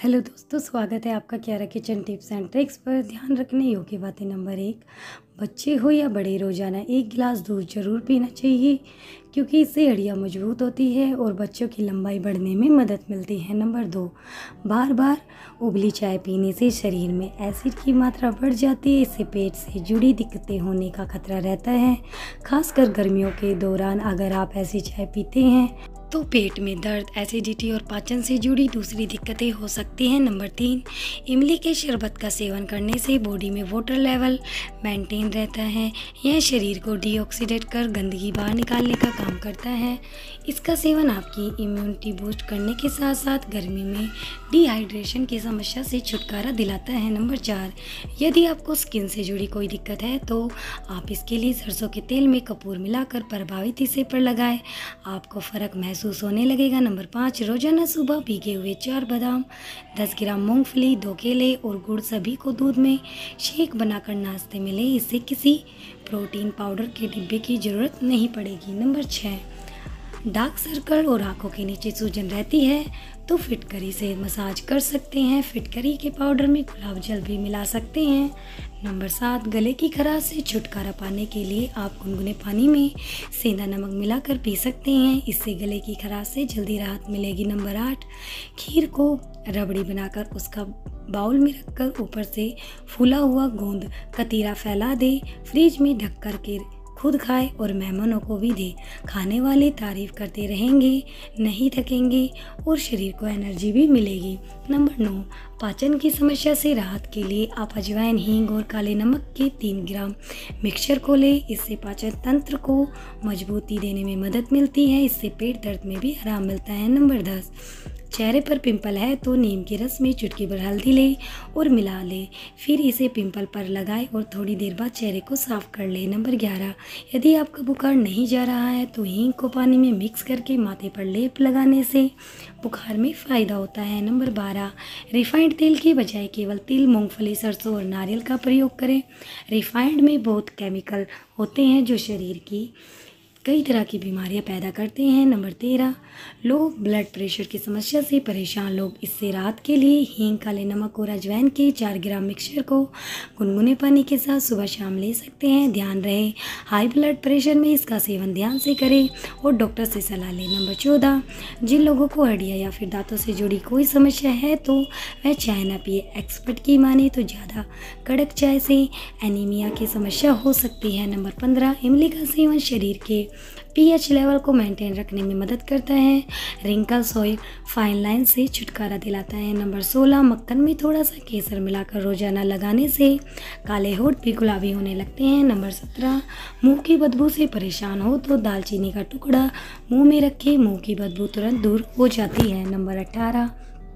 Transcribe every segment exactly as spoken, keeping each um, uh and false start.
Hello दोस्तों, स्वागत है आपका क्यारा किचन टिप्स एंड ट्रिक्स पर। ध्यान रखने योग्य बातें। नंबर एक, बच्चे हो या बड़े, रोज़ाना एक गिलास दूध जरूर पीना चाहिए क्योंकि इससे हड्डियाँ मजबूत होती है और बच्चों की लंबाई बढ़ने में मदद मिलती है। नंबर दो, बार बार उबली चाय पीने से शरीर में एसिड की मात्रा बढ़ जाती है। इससे पेट से जुड़ी दिक्कतें होने का खतरा रहता है। खासकर गर्मियों के दौरान अगर आप ऐसी चाय पीते हैं तो पेट में दर्द, एसिडिटी और पाचन से जुड़ी दूसरी दिक्कतें हो सकती हैं। नंबर तीन, इमली के शरबत का सेवन करने से बॉडी में वाटर लेवल मेंटेन रहता है। यह शरीर को डीऑक्सीडेट कर गंदगी बाहर निकालने का काम करता है। इसका सेवन आपकी इम्यूनिटी बूस्ट करने के साथ साथ गर्मी में डिहाइड्रेशन की समस्या से छुटकारा दिलाता है। नंबर चार, यदि आपको स्किन से जुड़ी कोई दिक्कत है तो आप इसके लिए सरसों के तेल में कपूर मिलाकर प्रभावित हिस्से पर लगाएं, आपको फ़र्क महसूस होने लगेगा। नंबर पाँच, रोजाना सुबह भीगे हुए चार बादाम, दस ग्राम मूंगफली, दो केले और गुड़ सभी को दूध में शेक बनाकर नाश्ते में लें। इससे किसी प्रोटीन पाउडर के डिब्बे की ज़रूरत नहीं पड़ेगी। नंबर छः, डार्क सर्कल और आंखों के नीचे सूजन रहती है तो फिटकरी से मसाज कर सकते हैं। फिटकरी के पाउडर में गुलाब जल भी मिला सकते हैं। नंबर सात, गले की खराश से छुटकारा पाने के लिए आप गुनगुने पानी में सेंधा नमक मिलाकर पी सकते हैं। इससे गले की खराश से जल्दी राहत मिलेगी। नंबर आठ, खीर को रबड़ी बनाकर उसका बाउल में रखकर ऊपर से फूला हुआ गोंद कतीरा फैला दे, फ्रिज में ढक कर के खुद खाए और मेहमानों को भी दे। खाने वाले तारीफ करते रहेंगे, नहीं थकेंगे और शरीर को एनर्जी भी मिलेगी। नंबर नौ, पाचन की समस्या से राहत के लिए आप अजवाइन, हींग और काले नमक के तीन ग्राम मिक्सचर को लें। इससे पाचन तंत्र को मजबूती देने में मदद मिलती है। इससे पेट दर्द में भी आराम मिलता है। नंबर दस, चेहरे पर पिंपल है तो नीम के रस में चुटकी भर हल्दी ले और मिला ले, फिर इसे पिंपल पर लगाएं और थोड़ी देर बाद चेहरे को साफ कर ले। नंबर ग्यारह, यदि आपका बुखार नहीं जा रहा है तो हींग को पानी में मिक्स करके माथे पर लेप लगाने से बुखार में फ़ायदा होता है। नंबर बारह, रिफाइंड तेल के बजाय केवल तिल, मूंगफली, सरसों और नारियल का प्रयोग करें। रिफाइंड में बहुत केमिकल होते हैं जो शरीर की कई तरह की बीमारियां पैदा करते हैं। नंबर तेरह, लो ब्लड प्रेशर की समस्या से परेशान लोग इससे राहत के लिए हींग, काले नमक और अजवाइन के चार ग्राम मिक्सचर को गुनगुने पानी के साथ सुबह शाम ले सकते हैं। ध्यान रहे, हाई ब्लड प्रेशर में इसका सेवन ध्यान से करें और डॉक्टर से सलाह लें। नंबर चौदह, जिन लोगों को हड्डियाँ या फिर दांतों से जुड़ी कोई समस्या है तो वह चाय न पिए। एक्सपर्ट की माने तो ज़्यादा कड़क चाय से एनीमिया की समस्या हो सकती है। नंबर पंद्रह, इमली का सेवन शरीर के पीएच लेवल को मेंटेन रखने में मदद करता है। रिंकल्स और फाइन लाइन से छुटकारा दिलाता है। नंबर सोलह, मक्खन में थोड़ा सा केसर मिलाकर रोजाना लगाने से काले होंठ भी गुलाबी होने लगते हैं। नंबर सत्रह, मुंह की बदबू से परेशान हो तो दालचीनी का टुकड़ा मुंह में रखें, मुंह की बदबू तुरंत दूर हो जाती है। नंबर अठारह,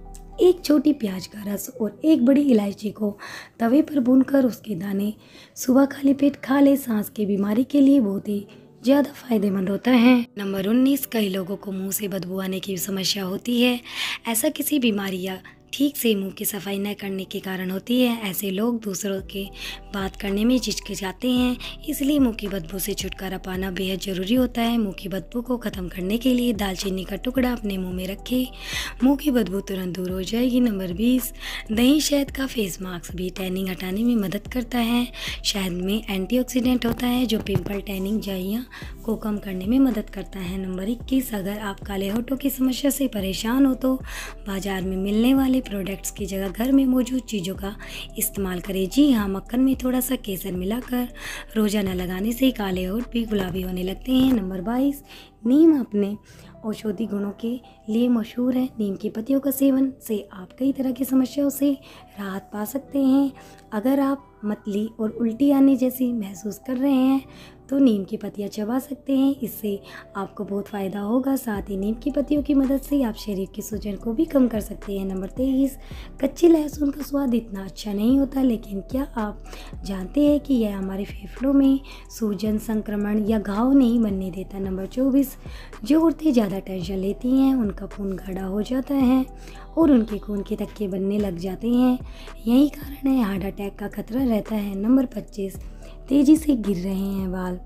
एक छोटी प्याज का रस और एक बड़ी इलायची को तवे पर भूनकर उसके दाने सुबह खाली पेट खा ले, सांस की बीमारी के लिए बहुत ही ज़्यादा फायदेमंद होता है। नंबर उन्नीस, कई लोगों को मुंह से बदबू आने की समस्या होती है। ऐसा किसी बीमारी या ठीक से मुंह की सफाई न करने के कारण होती है। ऐसे लोग दूसरों के बात करने में झिझकिचाते हैं, इसलिए मुंह की बदबू से छुटकारा पाना बेहद ज़रूरी होता है। मुंह की बदबू को ख़त्म करने के लिए दालचीनी का टुकड़ा अपने मुंह में रखें, मुंह की बदबू तुरंत दूर हो जाएगी। नंबर बीस, दही शहद का फेस मास्क भी टैनिंग हटाने में मदद करता है। शहद में एंटीऑक्सीडेंट होता है जो पिंपल, टैनिंग, झाइयाँ को कम करने में मदद करता है। नंबर इक्कीस, अगर आप काले होठों की समस्या से परेशान हो तो बाजार में मिलने वाले प्रोडक्ट्स की जगह घर में मौजूद चीज़ों का इस्तेमाल करें। जी हाँ, मक्खन में थोड़ा सा केसर मिलाकर रोजाना लगाने से काले होठ भी गुलाबी होने लगते हैं। नंबर बाईस, नीम अपने औषधि गुणों के लिए मशहूर है। नीम की पत्तियों का सेवन से आप कई तरह की समस्याओं से राहत पा सकते हैं। अगर आप मतली और उल्टी आने जैसी महसूस कर रहे हैं तो नीम की पत्तियां चबा सकते हैं, इससे आपको बहुत फ़ायदा होगा। साथ ही नीम की पत्तियों की मदद से आप शरीर की सूजन को भी कम कर सकते हैं। नंबर तेईस, कच्ची लहसुन का स्वाद इतना अच्छा नहीं होता, लेकिन क्या आप जानते हैं कि यह हमारे फेफड़ों में सूजन, संक्रमण या घाव नहीं बनने देता। नंबर चौबीस, जो औरतें ज़्यादा टेंशन लेती हैं उनका खून गाढ़ा हो जाता है और उनके खून के थक्के बनने लग जाते हैं, यही कारण है हार्ट अटैक का खतरा रहता है। नंबर पच्चीस, तेज़ी से गिर रहे हैं बाल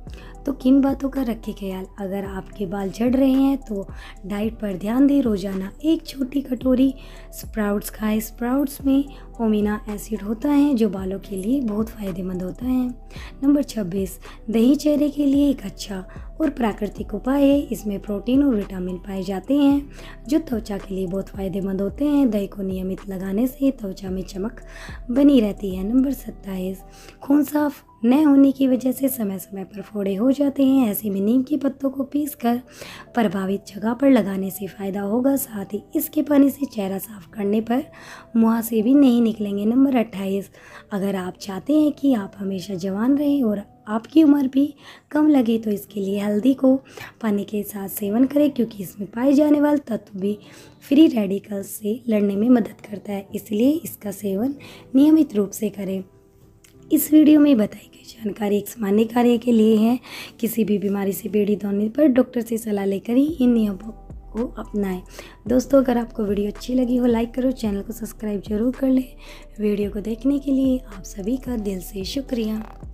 तो किन बातों का रखें ख्याल? अगर आपके बाल झड़ रहे हैं तो डाइट पर ध्यान दें। रोज़ाना एक छोटी कटोरी स्प्राउट्स खाएं। स्प्राउट्स में ओमेगा एसिड होता है जो बालों के लिए बहुत फ़ायदेमंद होता है। नंबर छब्बीस, दही चेहरे के लिए एक अच्छा और प्राकृतिक उपाय है। इसमें प्रोटीन और विटामिन पाए जाते हैं जो त्वचा के लिए बहुत फ़ायदेमंद होते हैं। दही को नियमित लगाने से त्वचा में चमक बनी रहती है। नंबर सत्ताईस, खून साफ न होने की वजह से समय समय पर फोड़े हो जाते हैं। ऐसे में नीम के पत्तों को पीसकर प्रभावित जगह पर लगाने से फ़ायदा होगा। साथ ही इसके पानी से चेहरा साफ करने पर मुहासे भी नहीं निकलेंगे। नंबर अट्ठाईस, अगर आप चाहते हैं कि आप हमेशा जवान रहें और आपकी उम्र भी कम लगे तो इसके लिए हल्दी को पानी के साथ सेवन करें, क्योंकि इसमें पाए जाने वाले तत्व भी फ्री रेडिकल्स से लड़ने में मदद करता है, इसलिए इसका सेवन नियमित रूप से करें। इस वीडियो में बताई गई जानकारी एक सामान्य कार्य के लिए है। किसी भी बीमारी से पीड़ित होने पर डॉक्टर से सलाह लेकर ही इन नियमों को अपनाएं। दोस्तों, अगर आपको वीडियो अच्छी लगी हो लाइक करो, चैनल को सब्सक्राइब जरूर कर लें। वीडियो को देखने के लिए आप सभी का दिल से शुक्रिया।